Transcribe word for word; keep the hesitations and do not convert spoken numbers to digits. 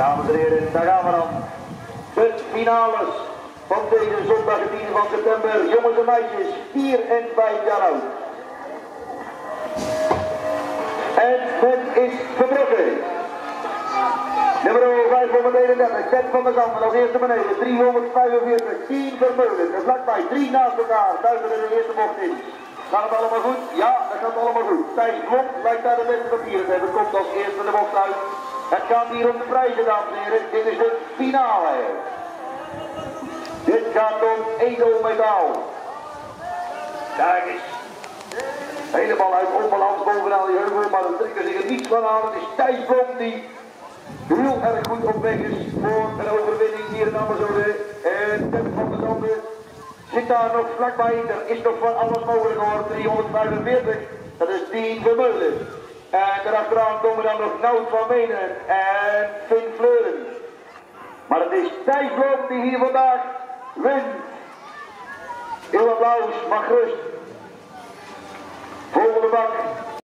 Dames en heren, daar gaan we dan. De finales van deze zondag tien van september. Jongens en meisjes, vier en vijf jaar oud. En het is verbroken. Nummer vijfhonderdeenendertig, Ted van der Kampen als eerste beneden, driehonderdvijfenveertig, tien Vermeulen. En vlakbij, drie naast elkaar, duiken er de eerste bocht in. Gaat het allemaal goed? Ja, dat gaat allemaal goed. Thijs Blok lijkt daar de beste papieren te hebben, komt als eerste de bocht uit. Het gaat hier om de prijzen, dames en heren. Dit is de finale. Dit gaat om edelmetaal. Kijk eens. Helemaal uit onbalans bovenaan die heuvel, maar dan trekken zich er niets van aan. Het is Thijs Blok die heel erg goed op weg is voor een overwinning hier in Amazone. En Ted van der Zanden zit daar nog vlakbij. Er is nog van alles mogelijk hoor. driehonderdvijfenveertig. Dat is tien Vermeulen. En daarachteraan komen dan nog Nout van Menen en Finn Fleuren. Maar het is Thijs Blok die hier vandaag wint. Heel applaus, mag gerust.